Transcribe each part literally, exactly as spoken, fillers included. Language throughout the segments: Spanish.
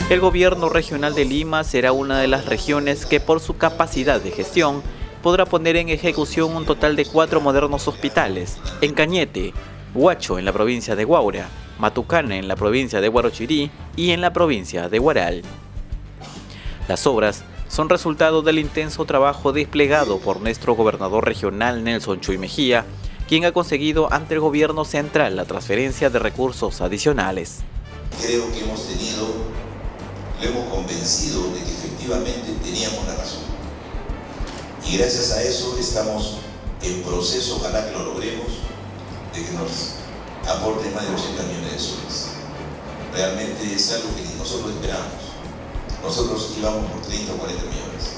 El gobierno regional de Lima será una de las regiones que por su capacidad de gestión podrá poner en ejecución un total de cuatro modernos hospitales en Cañete, Huacho en la provincia de Huaura, Matucana en la provincia de Huarochirí y en la provincia de Huaral. Las obras son resultado del intenso trabajo desplegado por nuestro gobernador regional Nelson Chuy Mejía, quien ha conseguido ante el gobierno central la transferencia de recursos adicionales. Creo que hemos tenido, lo hemos convencido de que efectivamente teníamos la razón. Y gracias a eso estamos en proceso, ojalá que lo logremos, de que nos aporten más de ochenta millones de soles. Realmente es algo que ni nosotros esperamos. Nosotros íbamos por treinta o cuarenta millones.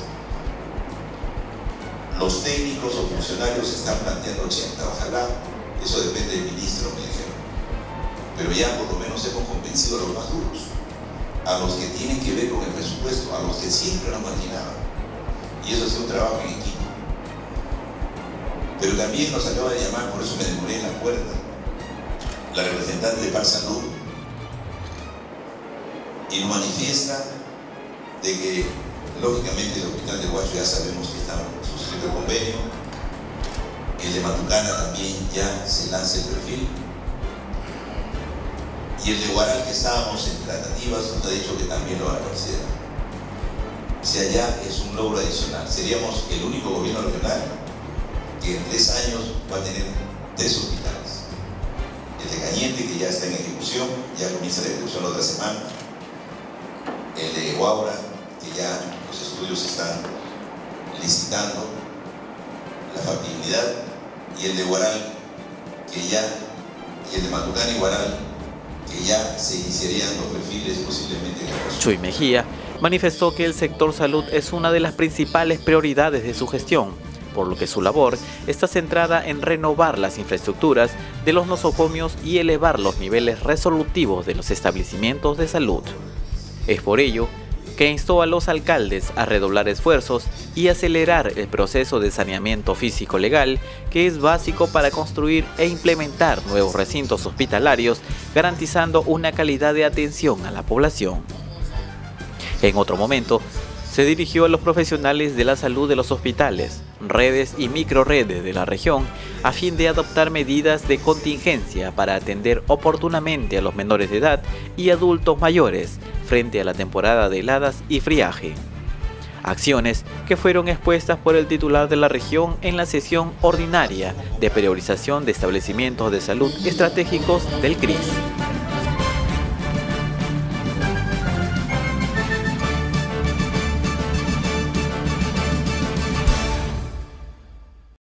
Los técnicos o funcionarios están planteando ochenta. Ojalá, eso depende del ministro, me dijeron. Pero ya por lo menos hemos convencido a los más duros, a los que tienen que ver con el presupuesto, a los que siempre nos marginaban. Y eso ha sido un trabajo en equipo. Pero también nos acaba de llamar, por eso me demoré en la puerta, la representante de Paz Salud, y nos manifiesta de que, lógicamente, el hospital de Huacho ya sabemos que está suscrito el convenio, el de Matucana también ya se lanza el perfil, y el de Huaral, que estábamos en tratativas, nos ha dicho que también lo van a considerar. O sea, ya es un logro adicional. Seríamos el único gobierno regional que en tres años va a tener tres hospitales. El de Cañete, que ya está en ejecución, ya comienza la ejecución la otra semana. El de Huaura, que ya los estudios están licitando la factibilidad. Y el de Huaral, que ya, y el de Matucana y Huaral, que ya se iniciarían los perfiles posiblemente en agosto. Chuy Mejía manifestó que el sector salud es una de las principales prioridades de su gestión, por lo que su labor está centrada en renovar las infraestructuras de los nosocomios y elevar los niveles resolutivos de los establecimientos de salud. Es por ello que instó a los alcaldes a redoblar esfuerzos y acelerar el proceso de saneamiento físico-legal, que es básico para construir e implementar nuevos recintos hospitalarios, garantizando una calidad de atención a la población. En otro momento, se dirigió a los profesionales de la salud de los hospitales, redes y microredes de la región, a fin de adoptar medidas de contingencia para atender oportunamente a los menores de edad y adultos mayores frente a la temporada de heladas y friaje. Acciones que fueron expuestas por el titular de la región en la sesión ordinaria de priorización de establecimientos de salud estratégicos del C R I S.